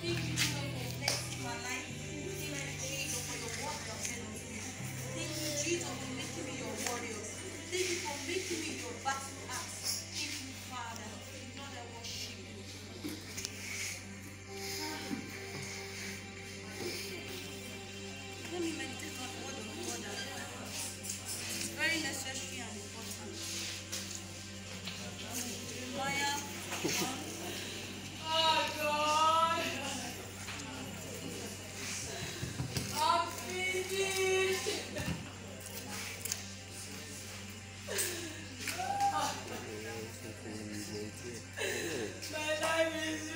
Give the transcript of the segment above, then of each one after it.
Thank you, Jesus, for blessing my life. Thank you, Jesus, for your work you have said unto me. Thank you, Jesus, for making me your warriors. Thank you for making me your battle axe. Thank you, Father. Lord, I worship you. Let me meditate on the word of God as well. It's very necessary and important. Jeremiah 1. Oh God! I'm finished! My life is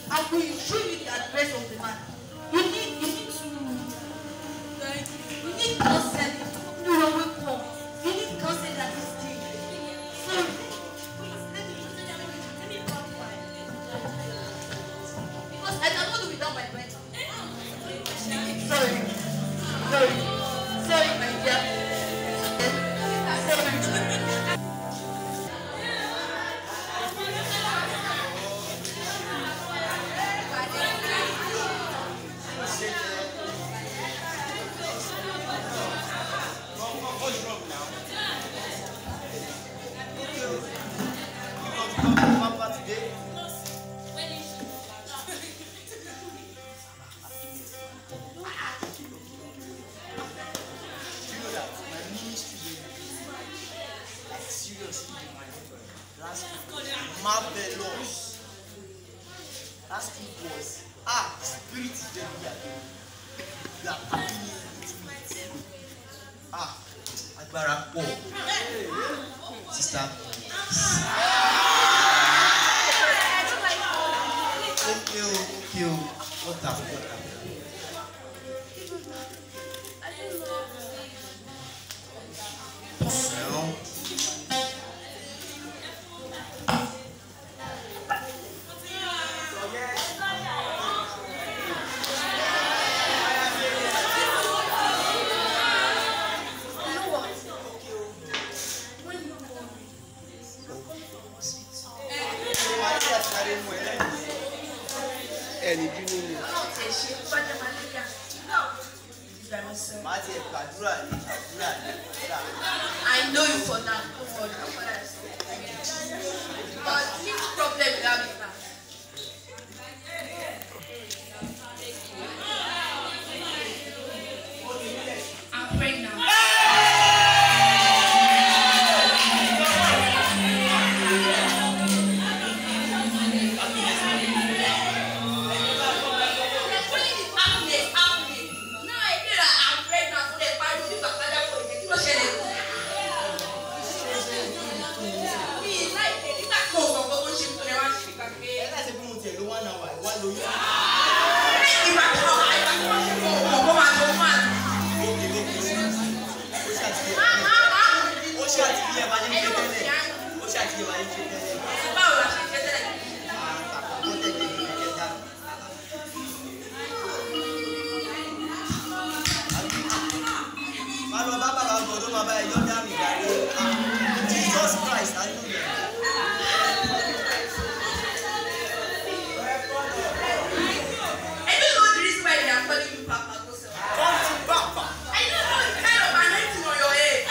You need Sorry, my dear. What's wrong now? Papa today. You know that my ministry like seriously last week marvelous. Last week was spirit is very here. You are happy with me. Agbára pọ̀. Sister. Okay. What happened? Now. Ẹni bí nínú. I know you for that. But this problem you have is that. I'm pregnant. Jesus Christ, I know that. I don't know the reason why they are calling you Papa. Come to Papa. I don't know the kind of anointing on your head.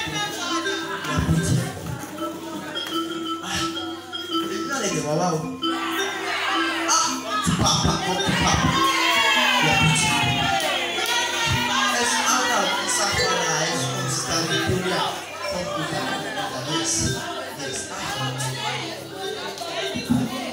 Wow. Papa, come to Papa. You are beautiful. Let's out of this eyes from standing Korea. Come to Papa. Yes. Yes.